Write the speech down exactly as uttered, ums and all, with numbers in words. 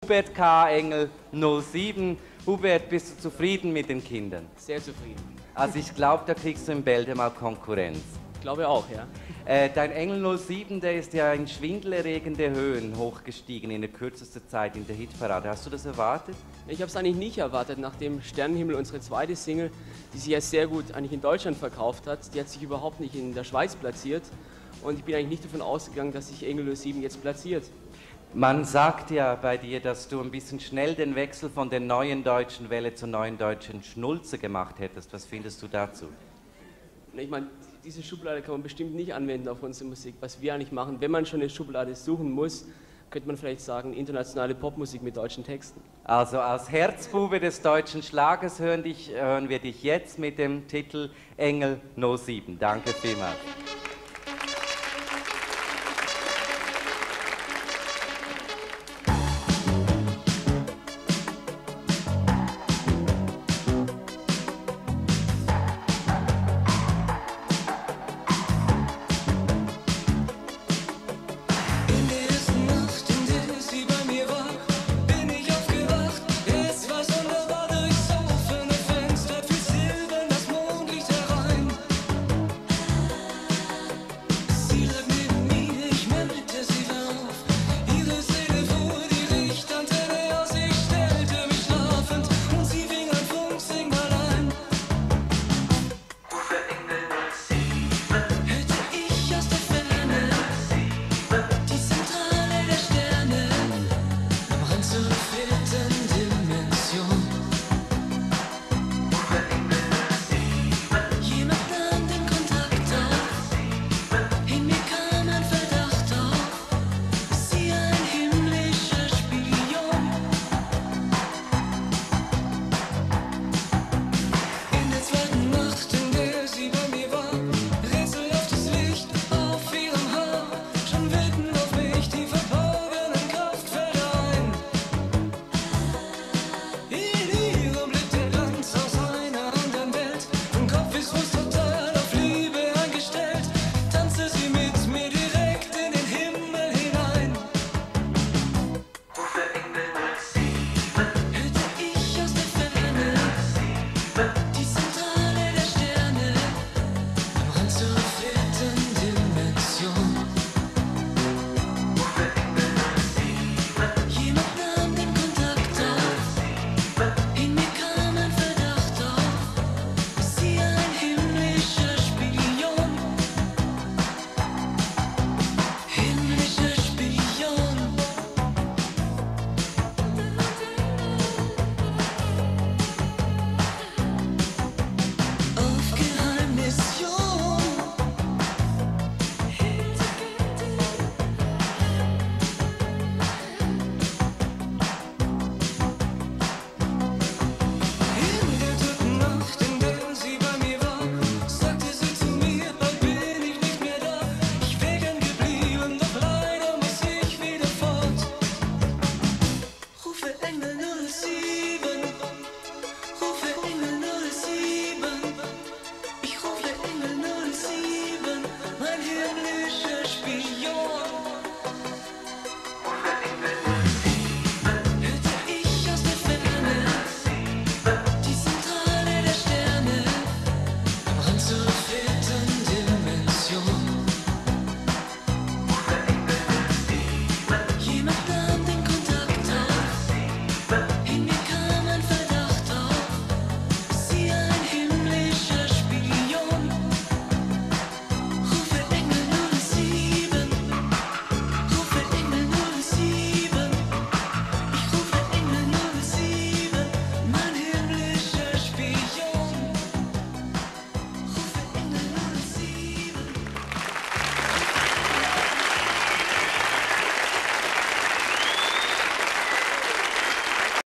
Hubert K. Engel null sieben. Hubert, bist du zufrieden mit den Kindern? Sehr zufrieden. Also ich glaube, da kriegst du in Bälde mal Konkurrenz. Ich glaube auch, ja. Äh, dein Engel null sieben, der ist ja in schwindelerregende Höhen hochgestiegen in der kürzesten Zeit in der Hitparade. Hast du das erwartet? Ich habe es eigentlich nicht erwartet, nachdem Sternenhimmel, unsere zweite Single, die sich ja sehr gut eigentlich in Deutschland verkauft hat, die hat sich überhaupt nicht in der Schweiz platziert. Und ich bin eigentlich nicht davon ausgegangen, dass sich Engel null sieben jetzt platziert. Man sagt ja bei dir, dass du ein bisschen schnell den Wechsel von der neuen deutschen Welle zur neuen deutschen Schnulze gemacht hättest. Was findest du dazu? Ich meine, diese Schublade kann man bestimmt nicht anwenden auf unsere Musik. Was wir eigentlich machen, wenn man schon eine Schublade suchen muss, könnte man vielleicht sagen, internationale Popmusik mit deutschen Texten. Also als Herzbube des deutschen Schlagers hören, dich, hören wir dich jetzt mit dem Titel Engel null sieben. Danke vielmals. To